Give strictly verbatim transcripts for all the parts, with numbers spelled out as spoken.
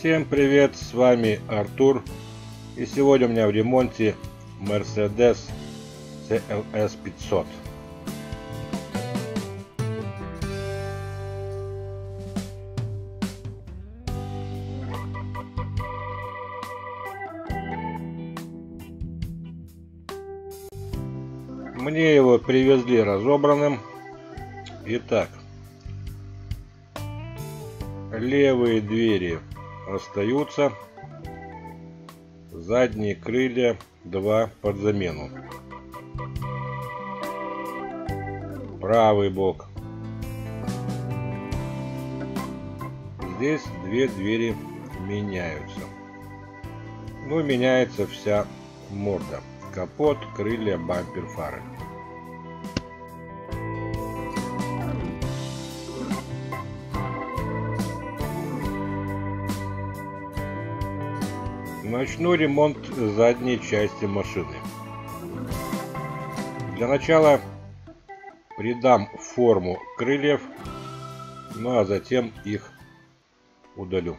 Всем привет, с вами Артур, и сегодня у меня в ремонте Mercedes си эл эс пятьсот. Мне его привезли разобранным. Итак, левые двери остаются, задние крылья два под замену, правый бок. Здесь две двери меняются. Ну, меняется вся морда: капот, крылья, бампер, фары. Начну ремонт задней части машины. Для начала придам форму крыльев, ну а затем их удалю.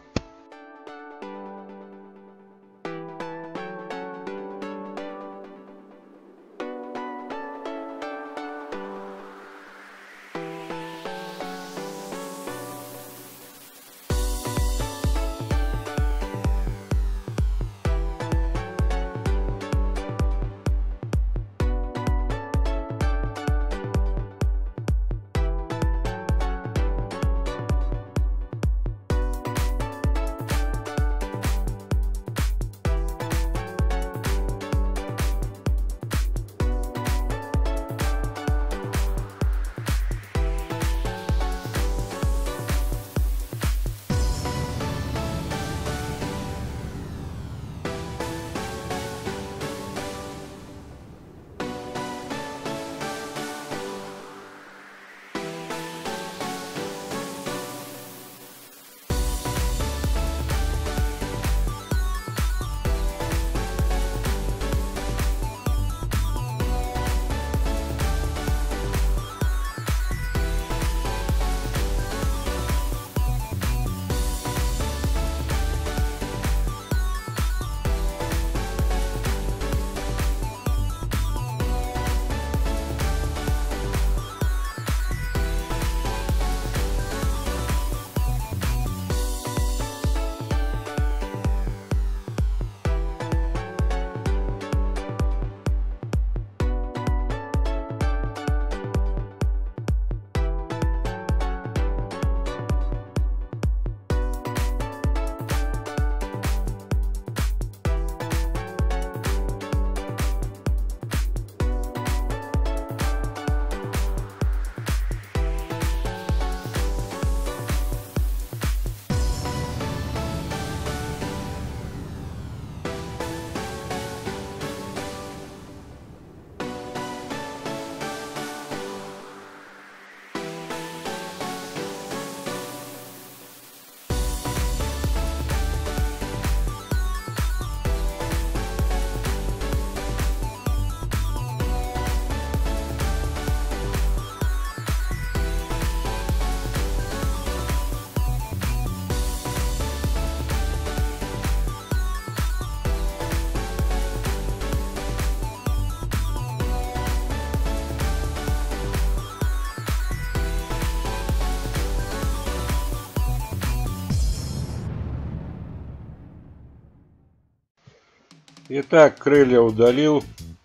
Итак, крылья удалил,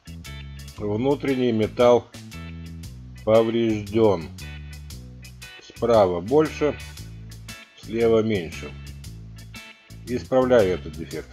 внутренний металл поврежден. Справа больше, слева меньше. Исправляю этот дефект.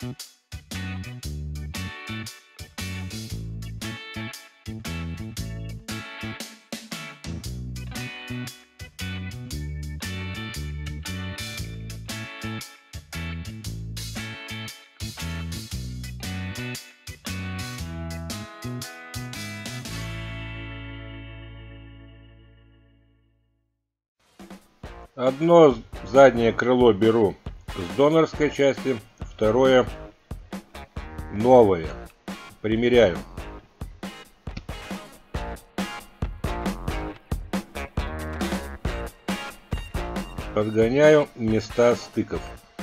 Одно заднее крыло беру с донорской части, второе новое. Примеряю. Подгоняю места стыков.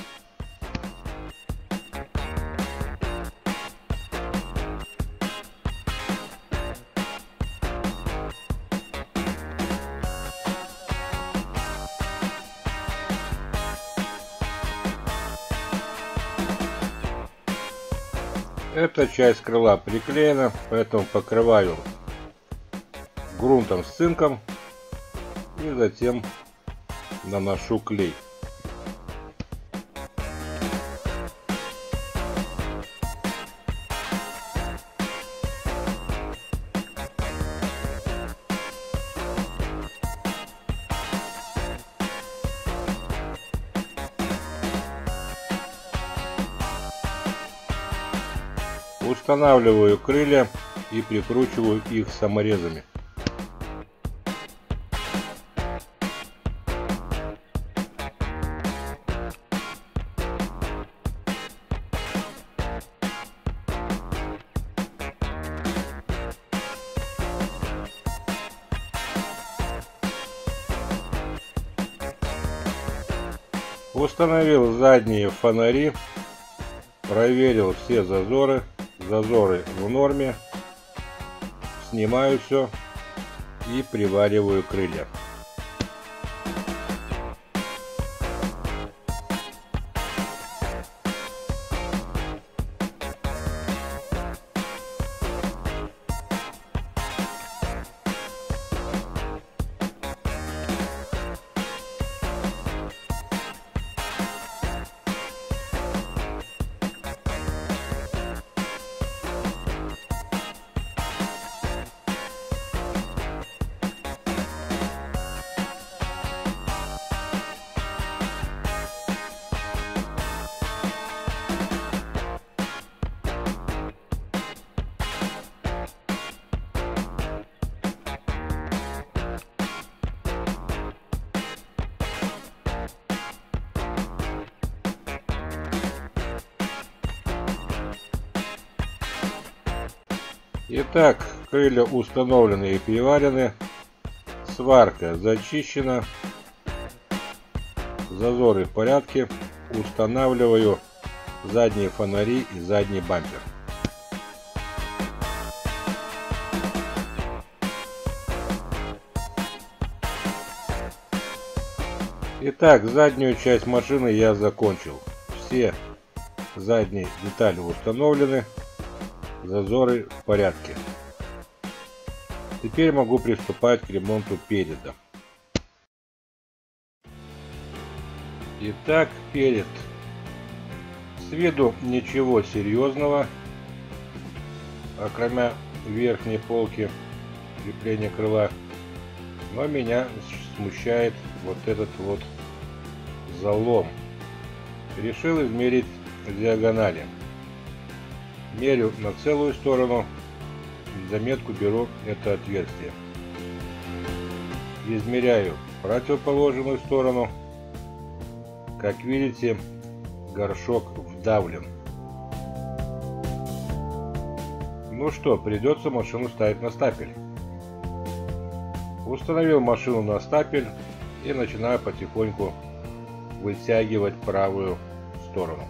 Эта часть крыла приклеена, поэтому покрываю грунтом с цинком и затем наношу клей. Устанавливаю крылья и прикручиваю их саморезами. Установил задние фонари, проверил все зазоры. Зазоры в норме. Снимаю все и привариваю крылья. Итак, крылья установлены и приварены, сварка зачищена, зазоры в порядке. Устанавливаю задние фонари и задний бампер. Итак, заднюю часть машины я закончил. Все задние детали установлены. Зазоры в порядке. Теперь могу приступать к ремонту переда. Итак, перед. С виду ничего серьезного, окромя верхней полки крепления крыла, но меня смущает вот этот вот залом. Решил измерить диагонали. Мерю на целую сторону, в заметку беру это отверстие. Измеряю противоположную сторону. Как видите, горшок вдавлен. Ну что, придется машину ставить на стапель. Установил машину на стапель и начинаю потихоньку вытягивать правую сторону.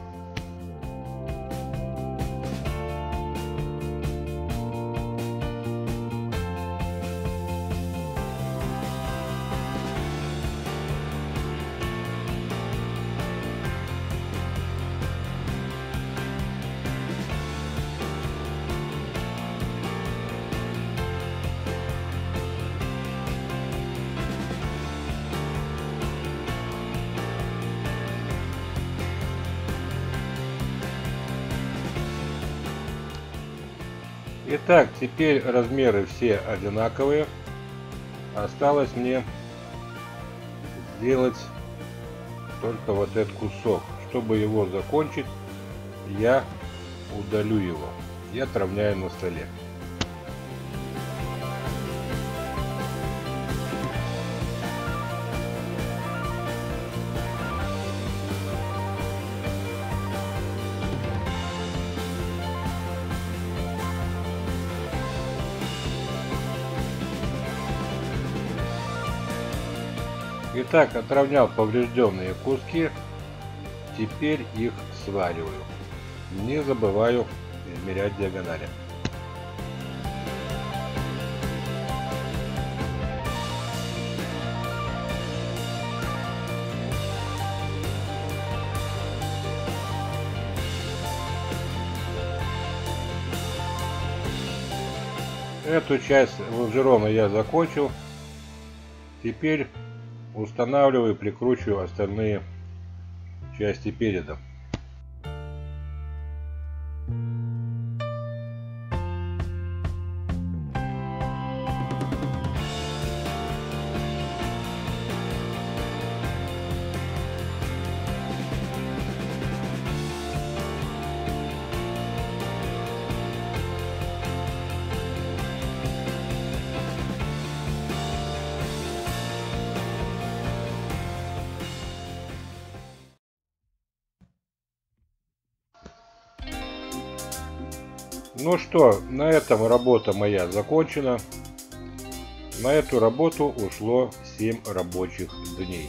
Итак, теперь размеры все одинаковые. Осталось мне сделать только вот этот кусок. Чтобы его закончить, я удалю его и отравняю на столе. Итак, отравнял поврежденные куски, теперь их свариваю. Не забываю измерять диагонали. Эту часть лонжерона я закончил. Теперь устанавливаю и прикручиваю остальные части переда. Ну что, на этом работа моя закончена. На эту работу ушло семь рабочих дней.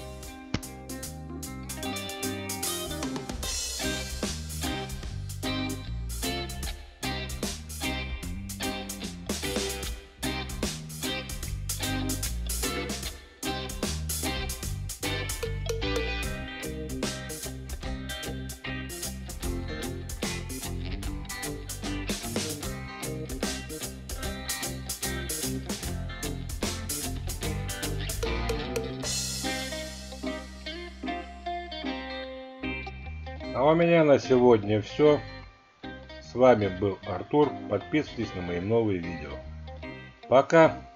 А у меня на сегодня все. С вами был Артур. Подписывайтесь на мои новые видео. Пока!